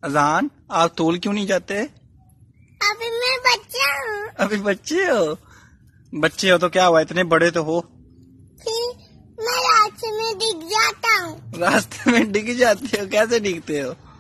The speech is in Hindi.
अजान, आप तोल क्यों नहीं जाते? अभी मैं बच्चा हूँ। अभी बच्चे हो? बच्चे हो तो क्या हुआ, इतने बड़े तो हो। फिर मैं रास्ते में डिग जाता हूँ। रास्ते में डिग जाते हो? कैसे डिगते हो?